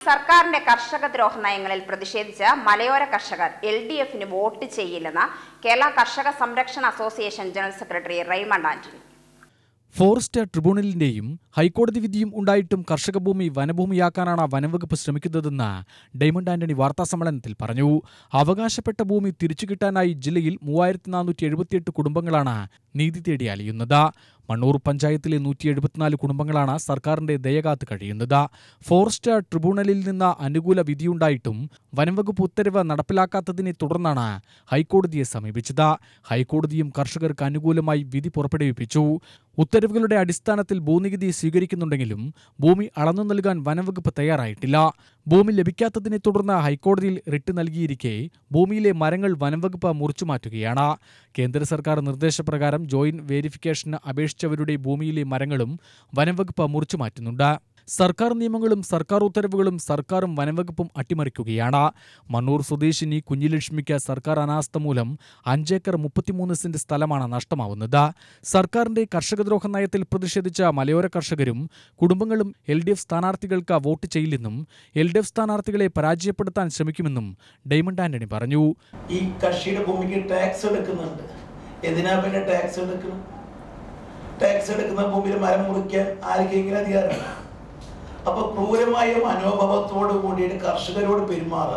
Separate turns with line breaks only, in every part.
സർക്കാരിന്റെ കർഷക ദ്രോഹ നയങ്ങളിൽ പ്രതിഷേധിച്ച് മലയോര കർഷകർ LDFന് വോട്ട് ചെയ്യില്ലെന്ന് കേരള കർഷക സംരക്ഷണ association general secretary Raymond Antony.
Forest ട്രിബ്യൂണലിന്റെയും ഹൈക്കോടതി വിധിയും ഉണ്ടായിട്ടും കർഷക ഭൂമി വനഭൂമിയാക്കാനാണ് വനംവകുപ്പ് ശ്രമിക്കുന്നതെന്ന് ഡെയ്മണ്ട് ആന്റണി വാർത്താസമ്മേളനത്തിൽ പറഞ്ഞു. അവകാശപ്പെട്ട ഭൂമി തിരിച്ചുകിട്ടാനായി ജില്ലയിൽ 3478 കുടുംബങ്ങളാണ് നീതി തേടി അലയുന്നത്. മണ്ണൂർ പഞ്ചായത്തിലെ 174 കുടുംബങ്ങളാണ് സർക്കാരിന്റെ ദയകാത്ത് കഴിയുന്നത്. ഫോറസ്റ്റ് ട്രിബ്യൂണലിൽ നിന്ന് അനുകൂല വിധിയുണ്ടായിട്ടും വനംവകുപ്പ് ഉത്തരവ് നടപ്പിലാക്കാത്തതിനെ തുടർന്നാണ് ഹൈക്കോടതിയെ സമീപിച്ചത്. ഹൈക്കോടതിയും കർഷകർക്ക് അനുകൂലമായി വിധി പുറപ്പെടുവിപ്പിച്ചു. ഉത്തരവുകളുടെ അടിസ്ഥാനത്തിൽ ഭൂനികുതി സ്വീകരിക്കുന്നുണ്ടെങ്കിലും ഭൂമി അളന്നു നൽകാൻ വനംവകുപ്പ് തയ്യാറായിട്ടില്ല. ഭൂമി ലഭിക്കാത്തതിനെ തുടർന്ന് ഹൈക്കോടതിയിൽ റിട്ട് നൽകിയിരിക്കെ ഭൂമിയിലെ മരങ്ങൾ വനംവകുപ്പ് മുറിച്ചുമാറ്റുകയാണ്. കേന്ദ്ര സർക്കാർ നിർദ്ദേശപ്രകാരം ജോയിന്റ് വെരിഫിക്കേഷന് അപേക്ഷിച്ചവരുടെ ഭൂമിയിലെ മരങ്ങളും വനംവകുപ്പ് മുറിച്ചുമാറ്റുന്നുണ്ട്. സർക്കാർ നിയമങ്ങളും സർക്കാർ ഉത്തരവുകളും സർക്കാരും വനംവകുപ്പും അട്ടിമറിക്കുകയാണ്. മണ്ണൂർ സ്വദേശിനി കുഞ്ഞിലക്ഷ്മിക്ക് സർക്കാർ അനാസ്ഥ മൂലം 5 ഏക്കർ 33 സെന്റ് സ്ഥലമാണ് നഷ്ടമാവുന്നത്. സർക്കാരിന്റെ കർഷകദ്രോഹ നയത്തിൽ പ്രതിഷേധിച്ച മലയോര കർഷകരും കുടുംബങ്ങളും LDF സ്ഥാനാർത്ഥികൾക്ക് വോട്ട് ചെയ്യില്ലെന്നും LDF സ്ഥാനാർത്ഥികളെ പരാജയപ്പെടുത്താൻ ശ്രമിക്കുമെന്നും ഡെയ്മണ്ട് ആന്റണി പറഞ്ഞു.
ഈ കർഷകരുടെ ഭൂമിക്ക് ടാക്സ് എടുക്കുന്നുണ്ട്. എന്തിനാ പിന്നെ ടാക്സ് എടുക്കുന്നത്? ടാക്സ് എടുക്കുന്ന ഭൂമിയിൽ മരം മുറിക്കാൻ ആർക്കെങ്കിലും അധികാരമില്ല. അപ്പൊ ക്രൂരമായ മനോഭാവത്തോട് കൂടിയിട്ട് കർഷകരോട് പെരുമാറുക.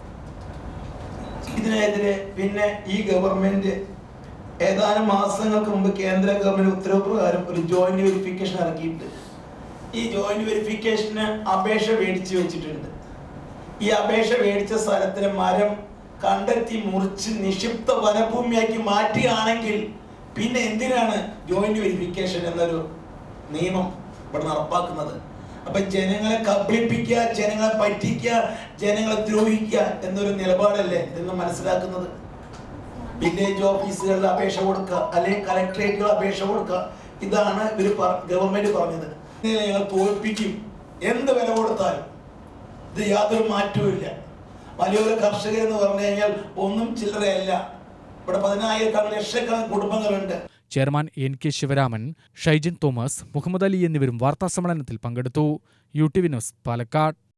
ഇതിനെതിരെ പിന്നെ ഈ ഗവൺമെന്റ് ഏതാനും മാസങ്ങൾക്ക് മുമ്പ് കേന്ദ്ര ഗവൺമെന്റ് ഉത്തരവ് പ്രകാരം ഒരു ജോയിന്റ് വെരിഫിക്കേഷൻ ഇറക്കിയിട്ട് ഈ ജോയിന്റ് വെരിഫിക്കേഷന് അപേക്ഷ മേടിച്ചു വെച്ചിട്ടുണ്ട്. ഈ അപേക്ഷ മേടിച്ച സ്ഥലത്തിന് മരം കണ്ടെത്തി മുറിച്ച് നിക്ഷിപ്ത വനഭൂമിയാക്കി മാറ്റുകയാണെങ്കിൽ പിന്നെ എന്തിനാണ് ജോയിന്റ് വെരിഫിക്കേഷൻ എന്നൊരു നിയമം ഇവിടെ നടപ്പാക്കുന്നത്? അപ്പൊ ജനങ്ങളെ കബളിപ്പിക്കുക, ജനങ്ങളെ പറ്റിക്കുക, ജനങ്ങളെ ദ്രോഹിക്കുക എന്നൊരു നിലപാടല്ലേ എന്ന് മനസ്സിലാക്കുന്നത്? വില്ലേജ് ഓഫീസുകളിൽ അപേക്ഷ കൊടുക്കുക, അല്ലെങ്കിൽ കളക്ടറേറ്റുകൾ അപേക്ഷ കൊടുക്കുക. ഇതാണ് ഇവർ ഗവൺമെന്റ് പറഞ്ഞത്. ഞങ്ങൾ തോൽപ്പിക്കും, എന്ത് വില കൊടുത്താലും. ഇത് യാതൊരു മാറ്റവും. മലയോര കർഷകർ എന്ന് പറഞ്ഞു കഴിഞ്ഞാൽ ഒന്നും ചില്ലറയല്ല. ഇവിടെ 10,000 ലക്ഷക്കണക്കിന് കുടുംബങ്ങളുണ്ട്.
ചെയർമാൻ NK ശിവരാമൻ, ഷൈജിൻ തോമസ്, മുഹമ്മദ് അലി എന്നിവരും വാർത്താസമ്മേളനത്തിൽ പങ്കെടുത്തു. UTV news, Palakkad.